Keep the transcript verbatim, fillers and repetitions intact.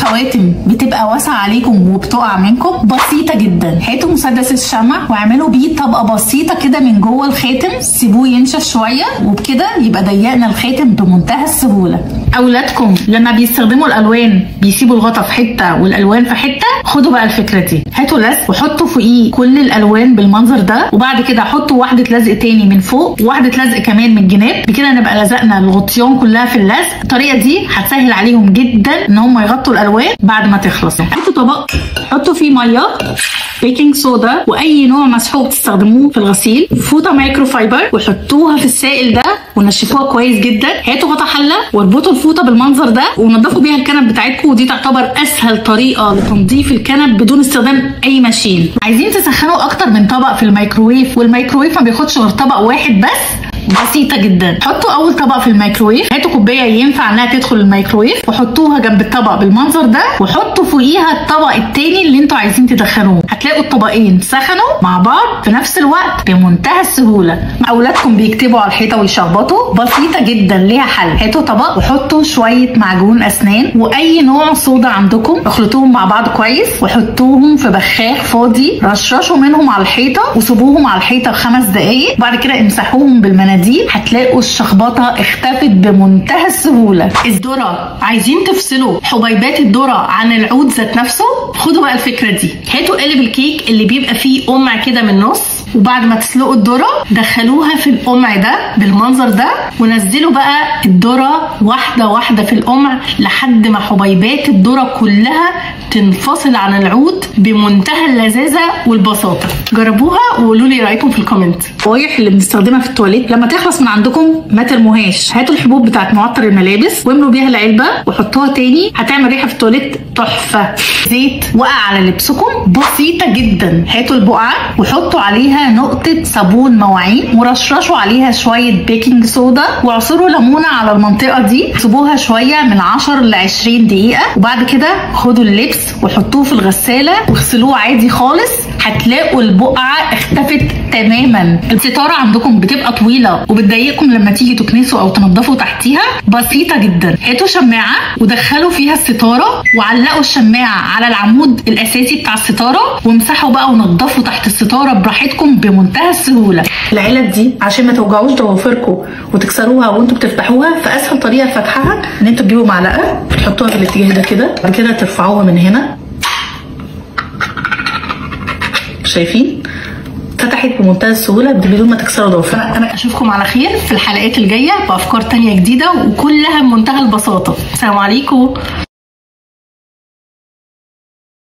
خواتم بتبقى واسعه عليكم وبتقع منكم؟ بسيطه جدا. هاتوا مسدس الشمع واعملوا بيه طبقه بسيطه كده من جوه الخاتم، سيبوه ينشف شويه وبكده يبقى ضيقنا الخاتم بمنتهى السهوله. اولادكم لما بيستخدموا الالوان بيسيبوا الغطا في حته والالوان في حته، خدوا بقى الفكره دي. هاتوا لزق وحطوا فوقيه كل الالوان بالمنظر ده، وبعد كده حطوا واحده لزق تاني من فوق وواحده لزق كمان من الجناب، بكده نبقى لزقنا الغطيان كلها في اللزق. الطريقه دي هتسهل عليهم جدا ان هم يغطوا الالوان بعد ما تخلص. هاتوا طبق حطوا فيه ميه، بيكنج صودا، واي نوع مسحوق تستخدموه في الغسيل، فوطه مايكرو فايبر، وحطوها في السائل ده ونشفوها كويس جدا. هاتوا غطا حله واربطوا الفوطه بالمنظر ده ونضفوا بيها الكنب بتاعتكم، ودي تعتبر اسهل طريقه لتنظيف الكنب بدون استخدام اي ماشين. عايزين تسخنوا اكتر من طبق في الميكروويف، والميكروويف ما بياخدش غير طبق واحد بس، بسيطه جدا. حطوا اول طبق في الميكروويف، هاتوا كوبايه ينفع انها تدخل الميكروويف وحطوها جنب الطبق بالمنظر ده، وحطوا فوقيها الطبق التاني اللي انتوا عايزين تدخنوه. هتلاقوا الطبقين سخنوا مع بعض في نفس الوقت بمنتهى السهوله. اولادكم بيكتبوا على الحيطه ويشخبطوا، بسيطه جدا ليها حل. هاتوا طبق وحطوا شويه معجون اسنان واي نوع صودا عندكم، اخلطوهم مع بعض كويس وحطوهم في بخاخ فاضي، رشرشوا منهم على الحيطه وسيبوهم على الحيطه خمس دقائق، بعد كده امسحوهم بالمناديل. هتلاقوا الشخبطه اختفت بمنتهى السهوله. الذره عايزين تفصلوا حبيبات الذره عن العود ذات نفسه، خدوا بقى الفكره دي. هاتوا قالب الكيك اللي بيبقى فيه قمع كده من النص، وبعد ما تسلقوا الذره دخلوها في القمع ده بالمنظر ده، ونزلوا بقى الذره واحده واحده في القمع لحد ما حبيبات الذره كلها تنفصل عن العود بمنتهى اللذاذه والبساطه. جربوها وقولوا لي رايكم في الكومنت. الروايح اللي بنستخدمها في التواليت لما تخلص من عندكم ما ترموهاش، هاتوا الحبوب بتاعت معطر الملابس واملوا بيها العلبه وحطوها تاني، هتعمل ريحه في التواليت تحفه. زيت وقع على لبسكم، بسيطه جدا. هاتوا البقعه وحطوا عليها نقطه صابون مواعين ورشرشوا عليها شويه بيكنج صودا وعصروا ليمونه على المنطقه دي، سيبوها شويه من عشر ل عشرين دقيقه، وبعد كده خدوا اللبس وحطوه في الغساله واغسلوه عادي خالص. هتلاقوا البقعه اختفت تماما. الستاره عندكم بتبقى طويله وبتضايقكم لما تيجي تكنسوا او تنضفوا تحتيها، بسيطه جدا. هاتوا شماعه ودخلوا فيها الستاره وعلقوا الشماعه على العمود الاساسي بتاع الستاره، وامسحوا بقى ونضفوا تحت الستاره براحتكم بمنتهى السهوله. العلب دي عشان ما توجعوش ضوافركم وتكسروها وانتوا بتفتحوها، فاسهل طريقه فتحها ان انتوا تجيبوا معلقه تحطوها في الاتجاه ده كده، بعد كده ترفعوها من هنا، شايفين فتحت بمنتهى السهوله بدون ما تكسروا ضوافر. انا اشوفكم على خير في الحلقات الجايه بافكار تانية جديده وكلها بمنتهى البساطه. السلام عليكم.